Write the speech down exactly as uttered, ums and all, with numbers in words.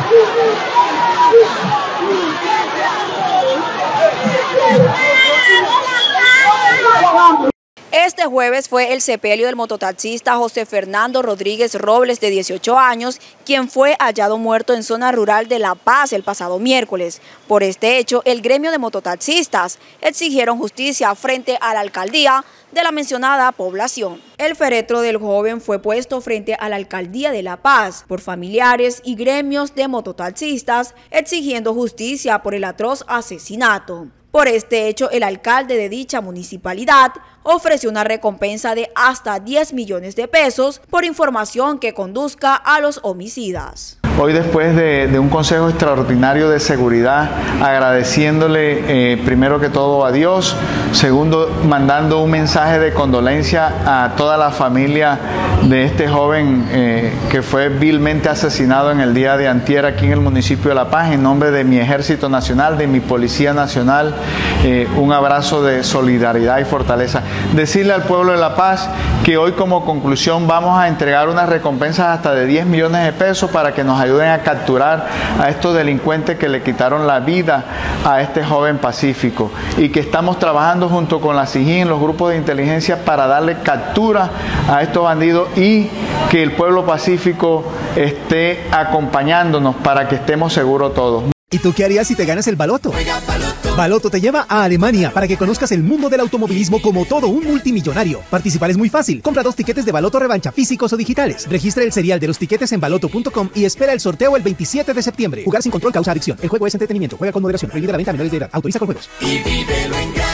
Este jueves fue el sepelio del mototaxista José Fernando Rodríguez Robles, de dieciocho años, quien fue hallado muerto en zona rural de La Paz el pasado miércoles. Por este hecho, el gremio de mototaxistas exigieron justicia frente a la alcaldía de la mencionada población. El féretro del joven fue puesto frente a la alcaldía de La Paz por familiares y gremios de mototaxistas exigiendo justicia por el atroz asesinato. Por este hecho, el alcalde de dicha municipalidad ofreció una recompensa de hasta diez millones de pesos por información que conduzca a los homicidas. Hoy, después de, de un consejo extraordinario de seguridad, agradeciéndole eh, primero que todo a Dios, segundo, mandando un mensaje de condolencia a toda la familia de este joven eh, que fue vilmente asesinado en el día de antier aquí en el municipio de La Paz, en nombre de mi Ejército Nacional, de mi Policía Nacional, eh, un abrazo de solidaridad y fortaleza. Decirle al pueblo de La Paz que hoy, como conclusión, vamos a entregar unas recompensas hasta de diez millones de pesos para que nos ayuden a capturar a estos delincuentes que le quitaron la vida a este joven pacífico, y que estamos trabajando junto con la SIJIN, los grupos de inteligencia, para darle captura a estos bandidos y que el pueblo pacífico esté acompañándonos para que estemos seguros todos. ¿Y tú qué harías si te ganas el Baloto? Baloto te lleva a Alemania para que conozcas el mundo del automovilismo como todo un multimillonario. Participar es muy fácil. Compra dos tiquetes de Baloto revancha, físicos o digitales. Registra el serial de los tiquetes en baloto punto com y espera el sorteo el veintisiete de septiembre. Jugar sin control causa adicción. El juego es entretenimiento. Juega con moderación. Prohibida la venta a menores de edad. Autoriza con juegos. Y vívelo en